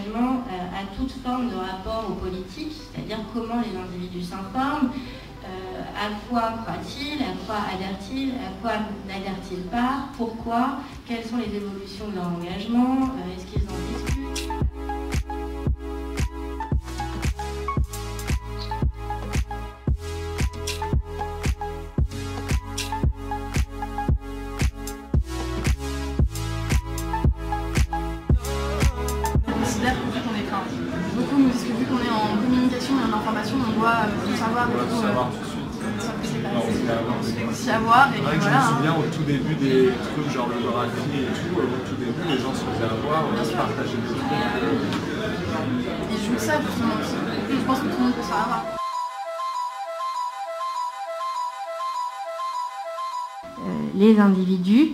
l'engagement à toute forme de rapport aux politiques, c'est-à-dire comment les individus s'informent, à quoi croient-ils, à quoi adhèrent-ils, à quoi n'adhèrent-ils pas, pourquoi, quelles sont les évolutions de leur engagement, est-ce qu'ils en discutent. Beaucoup nous disent que vu qu'on est en communication et en information, on doit tout savoir. On doit tout savoir tout de suite. C'est aussi à voir. Et voilà, voilà, je me souviens au tout début des trucs genre le graphie et tout, au tout début les gens se faisaient avoir, on se partageait des trucs. Et je joue ça justement aussi. Je pense que tout le monde peut savoir. Les individus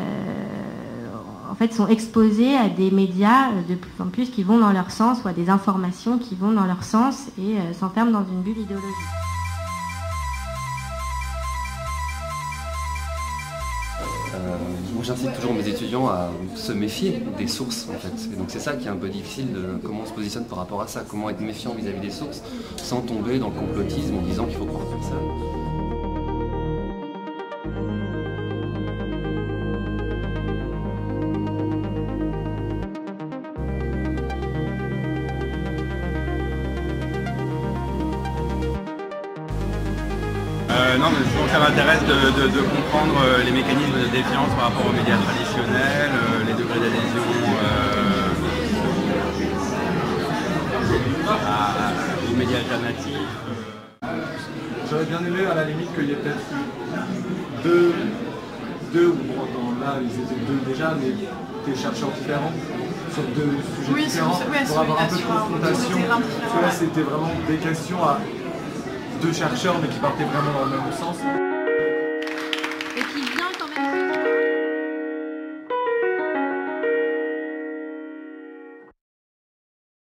en fait, sont exposés à des médias de plus en plus qui vont dans leur sens ou à des informations qui vont dans leur sens et s'enferment dans une bulle idéologique. Moi j'incite toujours mes étudiants à se méfier des sources en fait. Et donc c'est ça qui est un peu difficile de comment on se positionne par rapport à ça, comment être méfiant vis-à-vis des sources sans tomber dans le complotisme en disant qu'il faut croire personne. Non, mais souvent ça m'intéresse de comprendre les mécanismes de défiance par rapport aux médias traditionnels, les degrés d'adhésion aux médias alternatifs. J'aurais bien aimé à la limite qu'il y ait peut-être deux ou bon, là ils étaient deux déjà, mais des chercheurs différents sur deux sujets différents pour avoir un peu de confrontation. Parce que là c'était vraiment des questions à deux chercheurs mais qui partaient vraiment dans le même sens.